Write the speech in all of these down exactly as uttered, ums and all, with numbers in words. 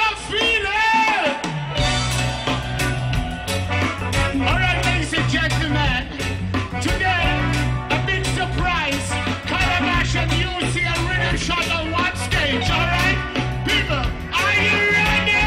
you feel it? All right, ladies and gentlemen, today a big surprise. Calabash and U C and Rhythm Shot on one stage. All right, people, are you ready?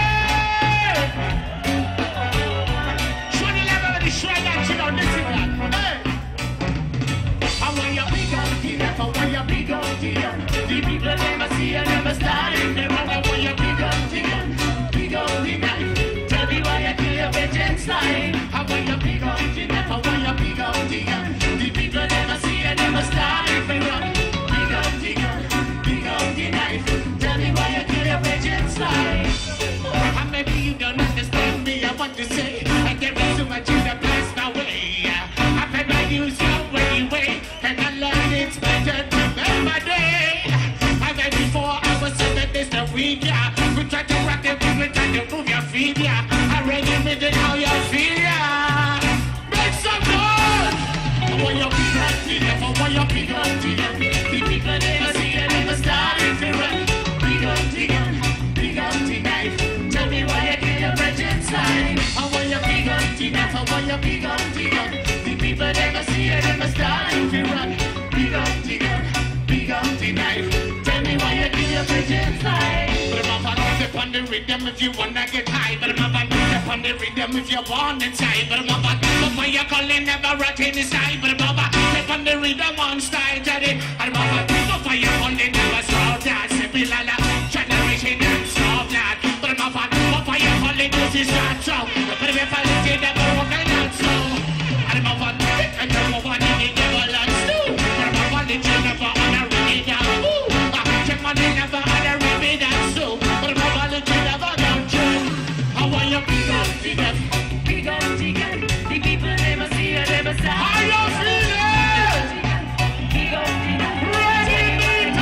Show the level of the shrine that you know. Listen that. Hey, I want your big old deal. I want your big old deal. The people never see you, never start in the run. I want your big old deal. Big old deal. Tell me why you kill your vengeance line. I want your big old deal. I want your big old deal. The people never see you, never start in the run. Big old deal. Big old deal. Tell me why you kill your vengeance line. And maybe you don't understand me. I want to say, I get so much in the past my way. I've had my use your way, and I learned it's better to make my day. I read before I was seven days a week, yeah. We try to rock the beat, we try to move your feet, yeah. I ready with it, how you feel, yeah. Make some noise. I want your big old deal, I want your big old deal. The people never see you, never started to run. Big old deal, big old deal. Tell me why you kill your vengeance line. I want your big old deal, I want your big old deal. The people never see you, never started to run. Big old deal, big old deal. Tell me why you kill your vengeance line. But I'm about to step on the rhythm if you wanna get high. But I'm about to step on the rhythm if you want inside. But I'm about to before you calling never right in the side. But I'm about to step on the rhythm on style to it. I'm about to before you calling never slow down. Simple la generation and soft lad. But I'm about to before you calling this is not so. But if I let you never walk and not so. I'm about to and never want to never learn to. But I'm about to never honor it down. Check my name never honor me down so. But I'm about to never down true. I want your big old deal. Big old deal. The people never see you, never stop. How you feeling? Big old deal. Ready me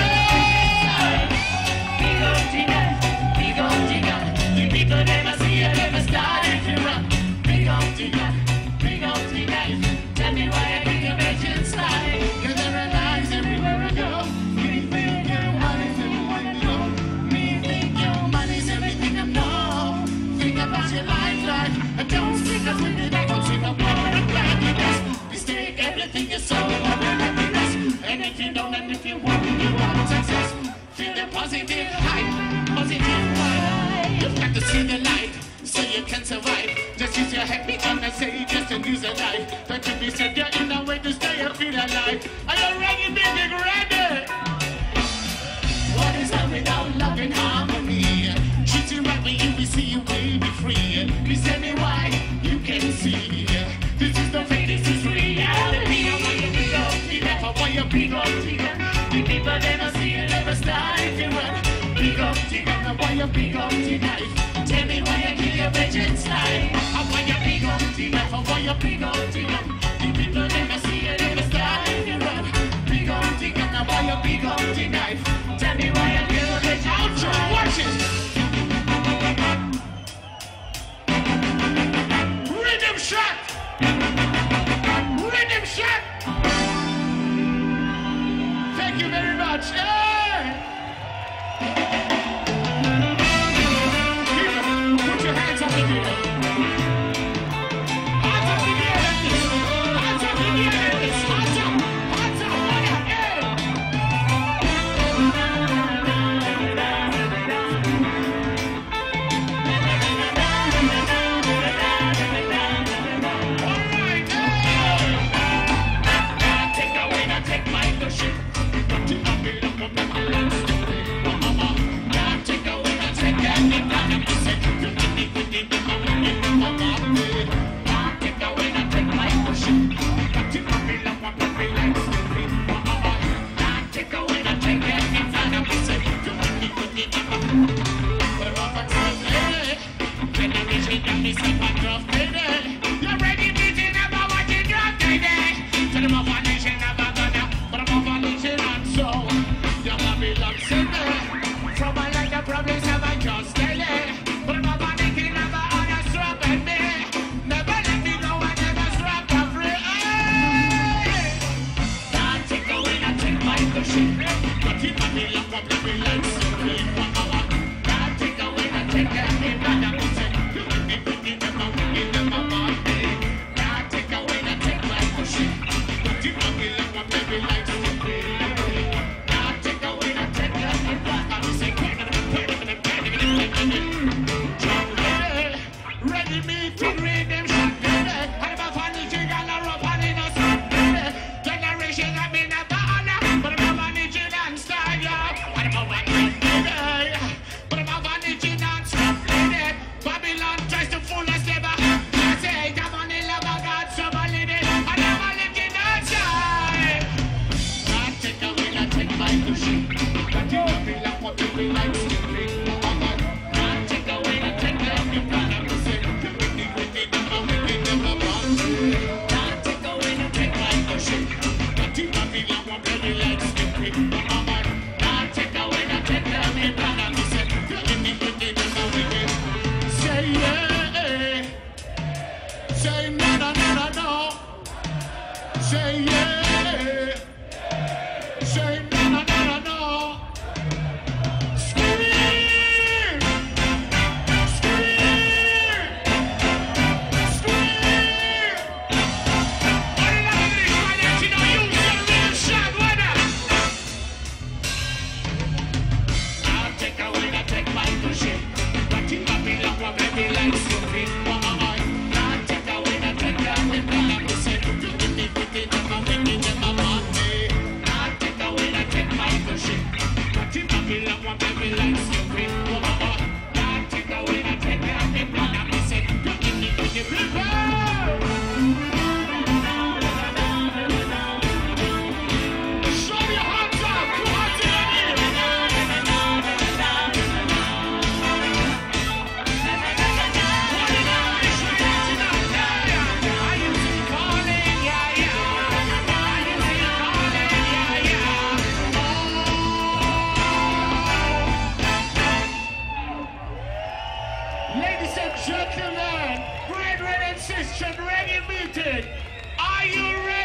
Big old deal. Big old deal. The people never see you, never start if you run. Big old deal. Big old deal. Tell me why I give your vengeance line. Cause there are lies everywhere I go. Me think your money's everyone I know. Me think your money's everything I know. Think about your life, life. And don't stick us with it. I don't think I'm more than gladness. Mistake everything you saw over happiness. And if you don't and if you want, you want success. Feel the positive hype, positive vibe. You've got to see the light so you can survive. Just use your head, be on the say, just to use a life. But to be said, you're in a way to stay and feel alive. Are you ready, big, big, ready? What is love without love and harmony? Treat you right when you will see you will be free. Please tell me why you can see. This is the fate, this is reality. I want you to go, see that I want your big old deal. The people never see you, never start if you run. Big old deal, I want your big old deal. Tell me why you kill your vengeance line. I want your big old deal, I want your big old deal. The people never see you, never start if you run. Big old deal, I want your big old deal. Tell me why you kill your vengeance line. Watch it. Rhythm shot. Rhythm shot. Thank you very much. Hey! People, put your hands up in the air. Hands up in the air like this. Hands up in the air like this. Hands up. Hands up. take care of me, brother. Me say, you give me, give me, them a wicked, them a bad day. Now take away, now take my pushing. Don't you fuck it like one baby like stupid. Now take away, now take care of me, brother. Me say, get them, get them, get them, get them, get them. Jump ready, ready me to redemption. And about funny jig and a rope and in a sun. Generation have been a baller, but I'm a managing and style, yeah. And I'm a managing today, but I'm a managing and stuff lady. Babylon tries to fool us never. I say, the money lover got some holiday, and I'm a living outside. Not take away, not take my cushion. Got you up in love, what you be like sleeping. Not take away, not take my cushion. I'm say, you with the wicked, I'm a wicked, I'm a bad. Not take away, not take my cushion. Got you up in love, what you be like sleeping. Not take away, not take my cushion. I'm say, you with the wicked, I'm a wicked. Say yeah, say no, no, no, no, no. Say yeah, say no, no, no, no, no. Scream, scream, scream. What did I do? I let you know you get a real shot, winner. I'll take away, I'll take my cushion. But you got me like one baby like stupid. I'll take away, I'll take that with me. I'm say, you give me wicked, I'm a wicked, I'm a bad day. I'll take away, I'll take my cushion. But you got me like one baby like stupid. I'll take away, I'll take that with me. I'm say, you give me wicked, people. Show your hands up, you hands in the Ladies and gentlemen, brethren and sisters, reggae meeting, are you ready?